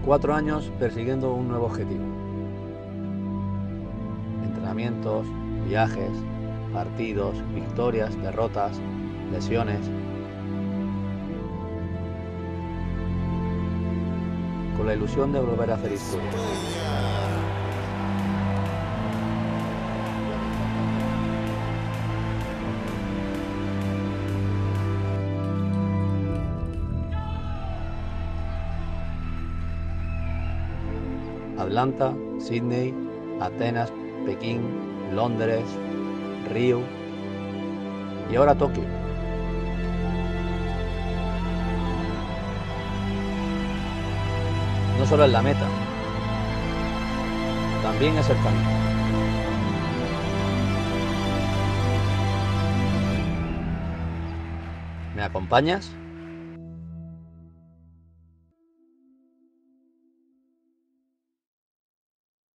4 años persiguiendo un nuevo objetivo. Entrenamientos, viajes, partidos, victorias, derrotas, lesiones. Con la ilusión de volver a hacer historia. Atlanta, Sydney, Atenas, Pekín, Londres, Río y ahora Tokio. No solo es la meta, también es el camino. ¿Me acompañas?